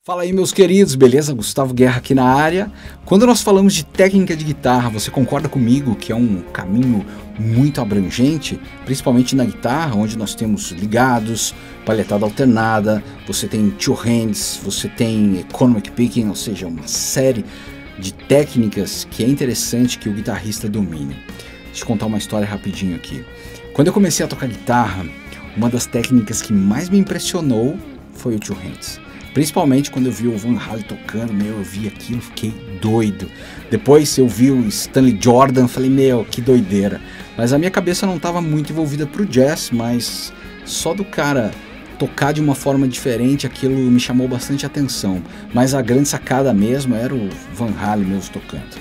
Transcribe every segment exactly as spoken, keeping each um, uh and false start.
Fala aí, meus queridos, beleza? Gustavo Guerra aqui na área. Quando nós falamos de técnica de guitarra, você concorda comigo que é um caminho muito abrangente, principalmente na guitarra, onde nós temos ligados, palhetada alternada, você tem two hands, você tem economic picking, ou seja, uma série de técnicas que é interessante que o guitarrista domine. Deixa eu contar uma história rapidinho aqui. Quando eu comecei a tocar guitarra, uma das técnicas que mais me impressionou foi o two hands. Principalmente quando eu vi o Van Halen tocando, meu, eu vi aquilo, fiquei doido. Depois eu vi o Stanley Jordan, falei, meu, que doideira. Mas a minha cabeça não estava muito envolvida pro jazz, mas só do cara tocar de uma forma diferente, aquilo me chamou bastante atenção. Mas a grande sacada mesmo era o Van Halen mesmo tocando.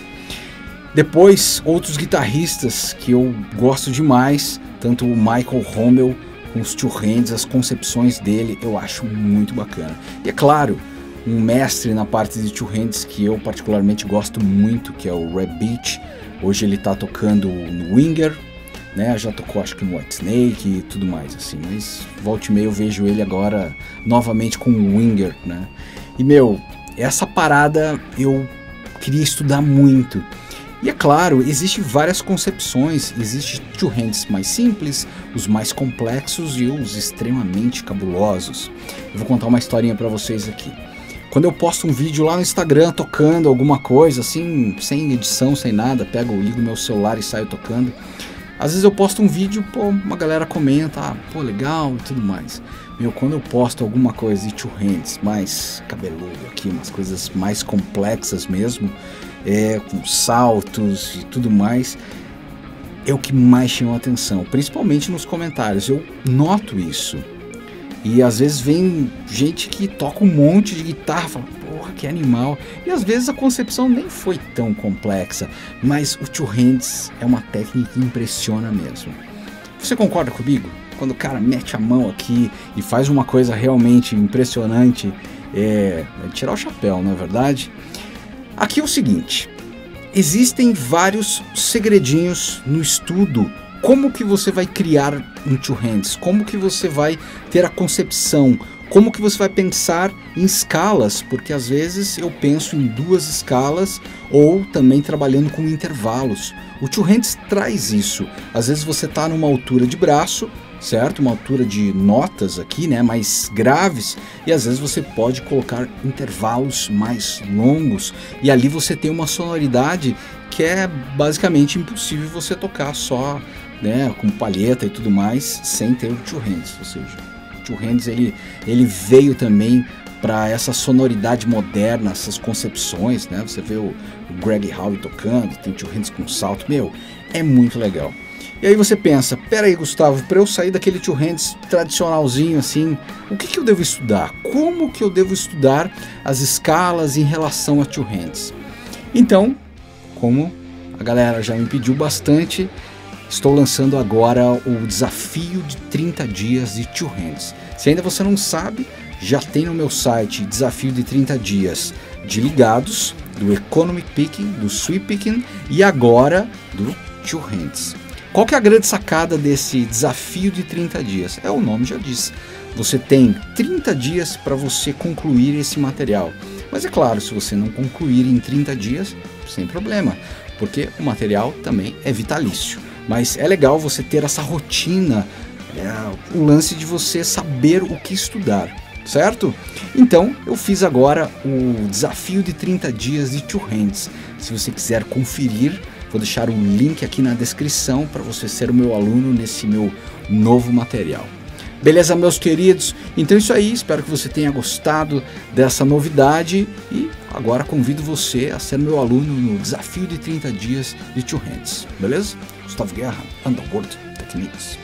Depois, outros guitarristas que eu gosto demais, tanto o Michael Rommel, com os two hands, as concepções dele eu acho muito bacana. E é claro, um mestre na parte de two hands que eu particularmente gosto muito, que é o Reb Beach. Hoje ele está tocando no Winger, né? Já tocou acho que no Whitesnake e tudo mais assim, mas volta e meia eu vejo ele agora novamente com o Winger, né? E meu, essa parada eu queria estudar muito. E é claro, existem várias concepções, existem two hands mais simples, os mais complexos e os extremamente cabulosos. Eu vou contar uma historinha para vocês aqui. Quando eu posto um vídeo lá no Instagram tocando alguma coisa, assim, sem edição, sem nada, pego, ligo meu celular e saio tocando. Às vezes eu posto um vídeo, pô, uma galera comenta, ah, pô, legal e tudo mais. Meu, quando eu posto alguma coisa de two hands mais cabeludo aqui, umas coisas mais complexas mesmo, é, com saltos e tudo mais, é o que mais chama a atenção, principalmente nos comentários. Eu noto isso. E às vezes vem gente que toca um monte de guitarra, fala, porra, que animal. E às vezes a concepção nem foi tão complexa, mas o two hands é uma técnica que impressiona mesmo. Você concorda comigo? Quando o cara mete a mão aqui e faz uma coisa realmente impressionante, é, é tirar o chapéu, não é verdade? Aqui é o seguinte, existem vários segredinhos no estudo. Como que você vai criar um two hands? Como que você vai ter a concepção? Como que você vai pensar em escalas? Porque às vezes eu penso em duas escalas ou também trabalhando com intervalos. O two hands traz isso. Às vezes você está numa altura de braço, certo? Uma altura de notas aqui, né, mais graves, e às vezes você pode colocar intervalos mais longos e ali você tem uma sonoridade que é basicamente impossível você tocar só, né, com palheta e tudo mais sem ter o two hands. Ou seja, o two hands ele, ele veio também para essa sonoridade moderna, essas concepções, né? Você vê o, o Greg Howe tocando, tem two hands com salto, meu, é muito legal. E aí você pensa, pera aí, Gustavo, para eu sair daquele two hands tradicionalzinho assim, o que, que eu devo estudar? Como que eu devo estudar as escalas em relação a two hands? Então, como a galera já me pediu bastante, estou lançando agora o desafio de trinta dias de two hands. Se ainda você não sabe, já tem no meu site desafio de trinta dias de ligados, do economic picking, do sweep picking e agora do two hands. Qual que é a grande sacada desse desafio de trinta dias? É, o nome já diz. Você tem trinta dias para você concluir esse material. Mas é claro, se você não concluir em trinta dias, sem problema, porque o material também é vitalício. Mas é legal você ter essa rotina, é, o lance de você saber o que estudar, certo? Então, eu fiz agora o desafio de trinta dias de two hands. Se você quiser conferir, vou deixar um link aqui na descrição para você ser o meu aluno nesse meu novo material. Beleza, meus queridos? Então é isso aí, espero que você tenha gostado dessa novidade e agora convido você a ser meu aluno no desafio de trinta dias de two hands, beleza? Gustavo Guerra, Underworld Techniques.